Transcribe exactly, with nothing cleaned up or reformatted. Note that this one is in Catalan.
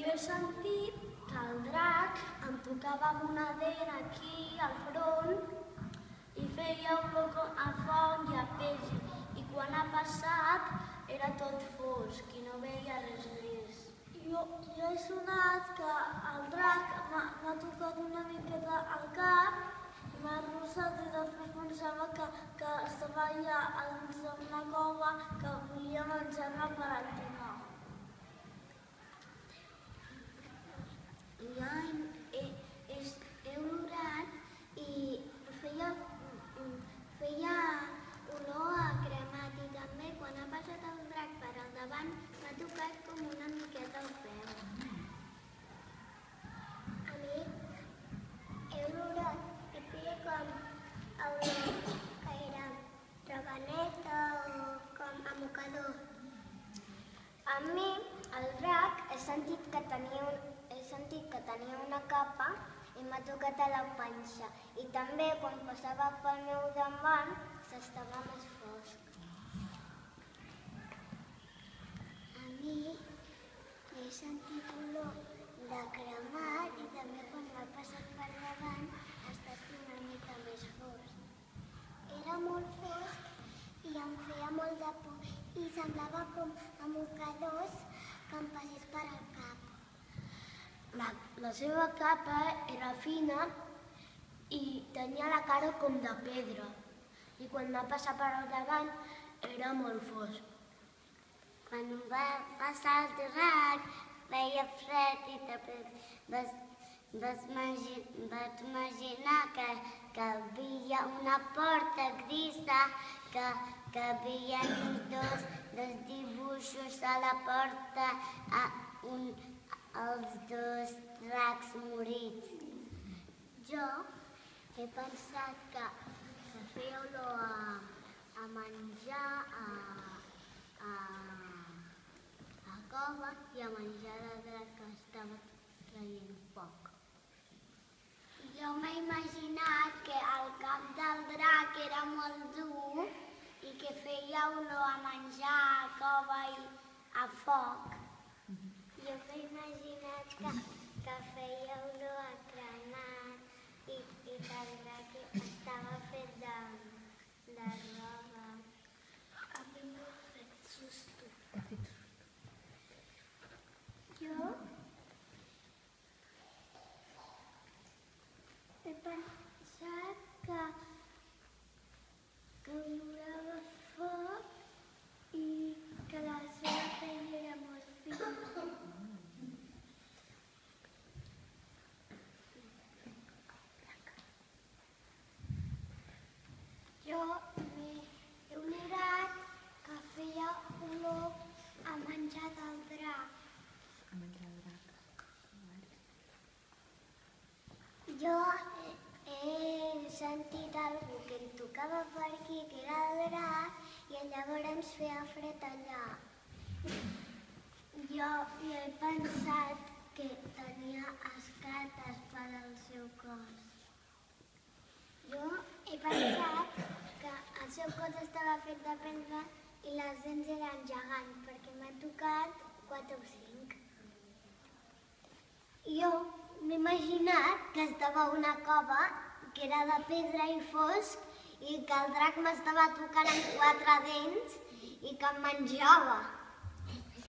Jo he sentit que el drac em tocava amb una dent aquí al front i feia olor a foc i a peix, i quan ha passat era tot fosc i no veia res més. Jo, jo he sonat que el drac m'ha tocat una miqueta al cap, m'ha arrossat i després pensava que, que estava allà a dins d'una cova que volia menjar-me per al dinar. Jo he, he, he olorat i feia, feia olor a cremat, i també quan ha passat el drac per al davant m'ha tocat com una miqueta al peu. A mi he olorat i feia com olor que era rabaneta o com a mocador. A mi el drac he sentit que tenia un He sentit que tenia una capa i m'ha tocat a la panxa. I també, quan passava pel meu davant, s'estava més fosc. A mi he sentit olor de cremat i també quan m'ha passat per davant ha estat una mica més fosc. Era molt fosc i em feia molt de por i semblava com a mocadors que em passés per al cap. La, la seva capa era fina i tenia la cara com de pedra, i quan va passar per al davant era molt fosc. Quan va passar el drac feia fred i després vas, vas, vas imaginar que, que hi havia una porta grisa, que, que hi havia dos, dos dibuixos a la porta, a un els dos dracs morits. Jo he pensat que, que feia olor a, a menjar, a, a, a cova i a menjar de drac que estava traient foc. Jo m'he imaginat que el cap del drac era molt dur i que feia olor a menjar, a cova i a foc. Jo m'he imaginat que, que feia olor a cremat i, i que el drac estava fet de, de roba. A mi m'ha fet susto. Jo he pensat que, que olorava foc i que la seva pell era molt fina. Jo he olorat que feia olor a menjar del drac. A menjar del drac. Jo he, he sentit algú que em tocava per aquí, que era el drac, i llavors ens feia fred allà. Jo he pensat que tenia escates per al seu cos. Jo he pensat que el seu cos estava fet de pedra i les dents eren gegants, perquè m'ha tocat quatre o cinc. Jo m'he imaginat que estava a una cova que era de pedra i fosc i que el drac m'estava tocant amb quatre dents i que em menjava.